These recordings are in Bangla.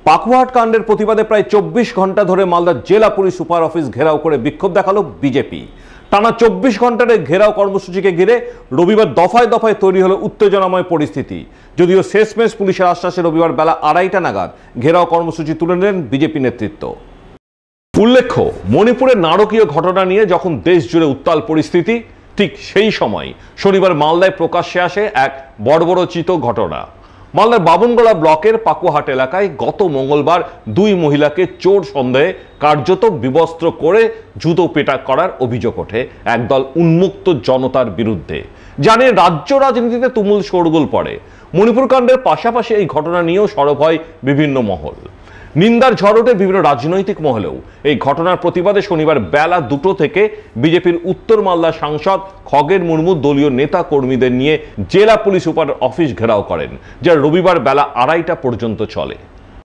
পাকুয়াহাট কাণ্ডের প্রতিবাদে প্রায় 24 ঘন্টা ধরে মালদার জেলা পুলিশ সুপার অফিস ঘেরাও করে বিক্ষোভ দেখালো বিজেপি। টানা 24 ঘন্টার ঘেরাও কর্মসূচিকে ঘিরে রবিবার দফায় দফায় তৈরি হলো উত্তেজনাময় পরিস্থিতি। যদিও শেষমেশ পুলিশের আশ্বাসে রবিবার বেলা 2:30টা নাগাদ ঘেরাও কর্মসূচি তুলে নিলেন বিজেপি নেতৃত্ব। উল্লেখ্য, মণিপুরের নারকীয় ঘটনা নিয়ে যখন দেশ জুড়ে উত্তাল পরিস্থিতি, ঠিক সেই সময় শনিবার মালদায় প্রকাশ্যে আসে এক বর্বরোচিত ঘটনা। মালদার বামুনগোলা ব্লকের পাকুয়াহাট এলাকায় গত মঙ্গলবার দুই মহিলাকে চোর সন্দেহে কার্যত বিবস্ত্র করে জুতো পেটা করার অভিযোগ ওঠে একদল উন্মুক্ত জনতার বিরুদ্ধে। জানিয়ে রাজ্য রাজনীতিতে তুমুল শোরগোল পড়ে। মণিপুর কাণ্ডের পাশাপাশি এই ঘটনা নিয়েও সরব হয় বিভিন্ন মহল। নিন্দার ঝড় ওঠে বিভিন্ন রাজনৈতিক মহলেও। এই ঘটনার প্রতিবাদে শনিবার বেলা 2টো থেকে বিজেপির উত্তর মালদা সাংসদ খগেন মুর্মু দলীয় নেতা কর্মীদের নিয়ে জেলা পুলিশ সুপার অফিস ঘেরাও করেন, যা রবিবার বেলা 2:30টা পর্যন্ত চলে।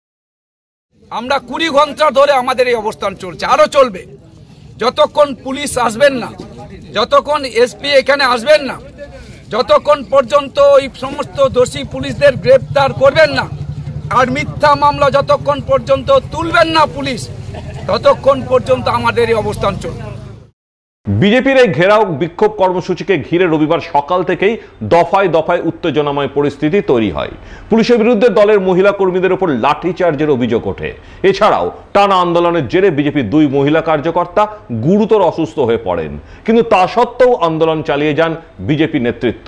আমরা 20 ঘন্টা ধরে আমাদের এই অবস্থান চলছে, আরো চলবে যতক্ষণ পুলিশ আসবেন না, যতক্ষণ এসপি এখানে আসবেন না, যতক্ষণ পর্যন্ত এই সমস্ত দোষী পুলিশদের গ্রেপ্তার করবেন না, আর মিথ্যা মামলা যতক্ষণ পর্যন্ত তুলবেন না পুলিশ, ততক্ষণ পর্যন্ত আমাদের এই অবস্থান চলবে। বিজেপির এই ঘেরাও বিক্ষোভ কর্মসূচিকে ঘিরে রবিবার সকাল থেকেই দফায় দফায় উত্তেজনাময় পরিস্থিতি তৈরি হয়। পুলিশের বিরুদ্ধে দলের মহিলা কর্মীদের উপর লাঠিচার্জের অভিযোগ ওঠে। এছাড়াও টানা আন্দোলনের জেরে বিজেপির দুই মহিলা কার্যকর্তা গুরুতর অসুস্থ হয়ে পড়েন, কিন্তু তা সত্ত্বেও আন্দোলন চালিয়ে যান বিজেপি নেতৃত্ব।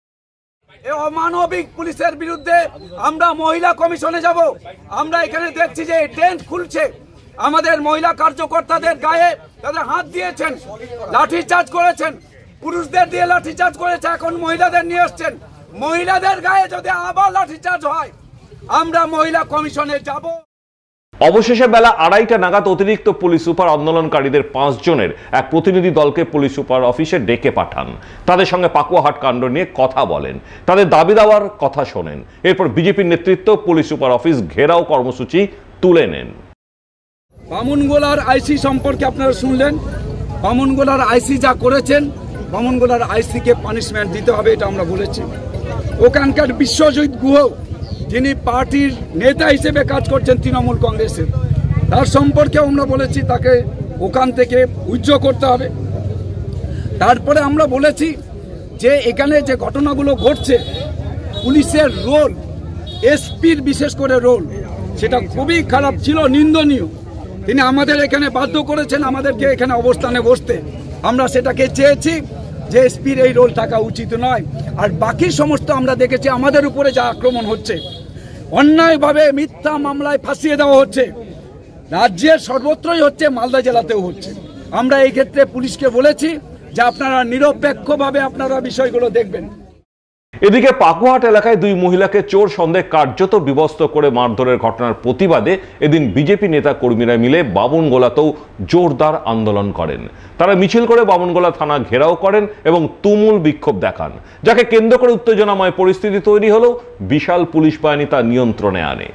অমানবিক পুলিশের বিরুদ্ধে আমরা মহিলা কমিশনে যাব। আমরা এখানে দেখছি যে টেন্ট খুলছে, আমাদের মহিলা কার্যকর্তাদের গায়ে তাদের হাত দিয়েছেন, লাঠিচার্জ করেছেন, পুরুষদের দিয়ে লাঠিচার্জ করেছে, এখন মহিলাদের নিয়ে আসছেন। মহিলাদের গায়ে যদি আবার লাঠিচার্জ হয়, আমরা মহিলা কমিশনে যাব। অবশেষে বেলা 2:30টা নাগাদ অতিরিক্ত পুলিশ সুপার আন্দোলনকারীদের 5 জনের এক প্রতিনিধি দলকে পুলিশ সুপার অফিসে ডেকে পাঠান। তাদের সঙ্গে পাকুয়াহাট কাণ্ড নিয়ে কথা বলেন, তাদের দাবি দাওয়ার কথা শোনেন। এরপর বিজেপির নেতৃত্ব পুলিশ সুপার অফিস ঘেরাও কর্মসূচি তুলে নেন। বামুনগোলার আইসি সম্পর্কে আপনারা শুনলেন। বামুনগোলার আইসি যা করেছেন, বামুনগোলার আইসিকে পানিশমেন্ট দিতে হবে, এটা আমরা বলেছি। ওখানকার বিশ্বজিৎ গুহ, যিনি পার্টির নেতা হিসেবে কাজ করছেন তৃণমূল কংগ্রেসের, তার সম্পর্কে আমরা বলেছি তাকে ওখান থেকে উইথড্র করতে হবে। তারপরে আমরা বলেছি যে এখানে যে ঘটনাগুলো ঘটছে, পুলিশের রোল, এসপির বিশেষ করে রোল, সেটা খুবই খারাপ ছিল, নিন্দনীয়। তিনি আমাদের এখানে বাধ্য করেছেন আমাদেরকে এখানে অবস্থানে বসতে। আমরা সেটাকে চেয়েছি যে এসপির এই রোল থাকা উচিত নয়। আর বাকি সমস্ত আমরা দেখেছি আমাদের উপরে যা আক্রমণ হচ্ছে, অন্যায়ভাবে মিথ্যা মামলায় ফাঁসিয়ে দেওয়া হচ্ছে, রাজ্যের সর্বত্রই হচ্ছে, মালদা জেলাতেও হচ্ছে। আমরা এই ক্ষেত্রে পুলিশকে বলেছি যে আপনারা নিরপেক্ষভাবে আপনারা বিষয়গুলো দেখবেন। এদিকে পাকুয়াহাট এলাকায় দুই মহিলাকে চোর সন্দেহে কার্যত বিবস্ত্র করে মারধরের ঘটনার প্রতিবাদে এদিন বিজেপি নেতা কর্মীরা মিলে বামুনগোলাতেও জোরদার আন্দোলন করেন। তারা মিছিল করে বামুনগোলা থানা ঘেরাও করেন এবং তুমুল বিক্ষোভ দেখান, যাকে কেন্দ্র করে উত্তেজনাময় পরিস্থিতি তৈরি হলেও বিশাল পুলিশ বাহিনী তা নিয়ন্ত্রণে আনে।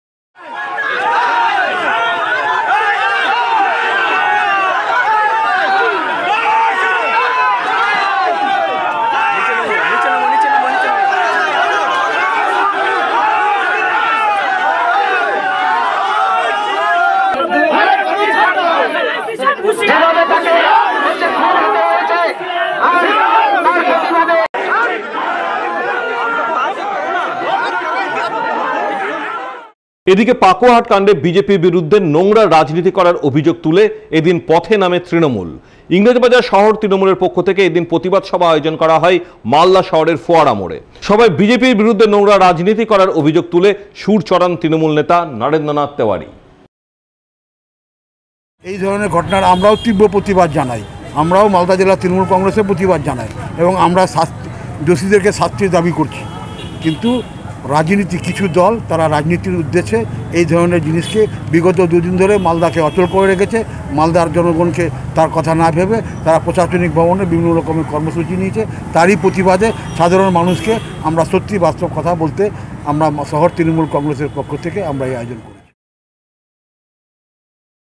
এদিকে পাকুয়াহাট কাণ্ডে বিজেপির বিরুদ্ধে নোংরা রাজনীতি করার অভিযোগ তুলে এদিন পথে নামে তৃণমূল। ইংরেজবাজার শহর তৃণমূলের পক্ষ থেকে এদিন প্রতিবাদ সভা আয়োজন করা হয় মালদা শহরের ফোয়ারা মোড়ে। সবাই বিজেপির বিরুদ্ধে নোংরা রাজনীতি করার অভিযোগ তুলে সুর চড়ান তৃণমূল নেতা নরেন্দ্রনাথ তেওয়ারি। এই ধরনের ঘটনার আমরাও তীব্র প্রতিবাদ জানাই। আমরাও মালদা জেলা তৃণমূল কংগ্রেসের প্রতিবাদ জানাই এবং আমরা দোষীদেরকে শাস্তির দাবি করছি। কিন্তু রাজনীতি কিছু দল, তারা রাজনীতির উদ্দেশ্যে এই ধরনের জিনিসকে বিগত 2 দিন ধরে মালদাকে অচল করে রেখেছে। মালদার জনগণকে তার কথা না ভেবে তারা প্রশাসনিক ভবনে বিভিন্ন রকমের কর্মসূচি নিয়েছে। তারই প্রতিবাদে সাধারণ মানুষকে আমরা সত্যি বাস্তব কথা বলতে আমরা শহর তৃণমূল কংগ্রেসের পক্ষ থেকে আমরা এই আয়োজন করি।